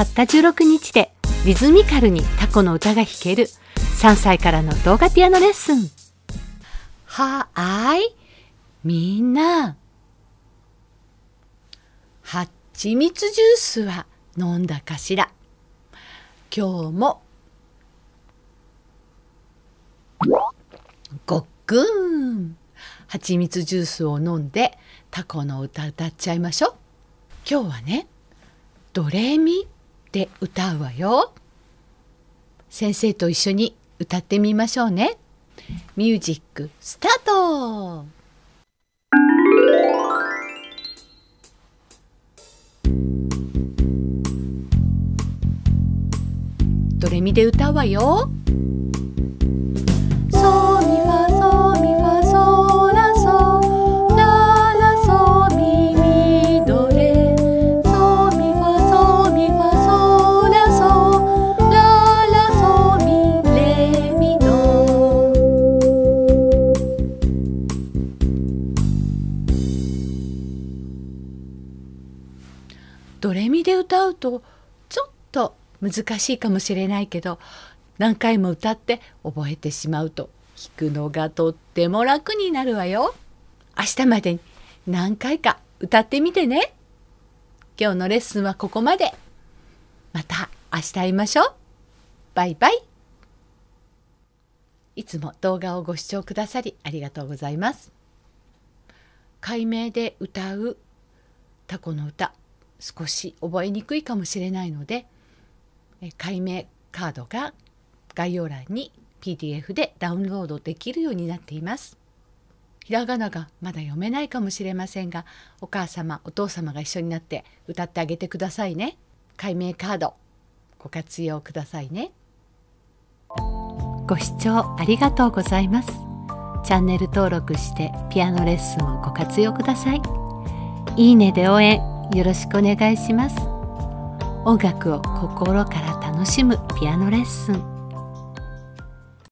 たった16日でリズミカルにタコの歌が弾ける3歳からの動画ピアノレッスン。はーい、みんな、はちみつジュースは飲んだかしら。今日もごっくんはちみつジュースを飲んでタコの歌歌っちゃいましょう。今日はね、ドレミで歌うわよ。先生と一緒に歌ってみましょうね。ミュージックスタート。ドレミで歌うわよ。ソミファソミファソラソララソミミドレソミファソミファソラソララソミレミド。ドレミで歌うとちょっと難しいかもしれないけど、何回も歌って覚えてしまうと弾くのがとっても楽になるわよ。明日までに何回か歌ってみてね。今日のレッスンはここまで。また明日会いましょう。バイバイ。いつも動画をご視聴くださりありがとうございます。改名で歌うタコの歌、少し覚えにくいかもしれないので、改名カードが概要欄に PDF でダウンロードできるようになっています。ひらがながまだ読めないかもしれませんが、お母様お父様が一緒になって歌ってあげてくださいね。改名カードご活用くださいね。ご視聴ありがとうございます。チャンネル登録してピアノレッスンをご活用ください。いいねで応援よろしくお願いします。音楽を心から楽しむピアノレッスン。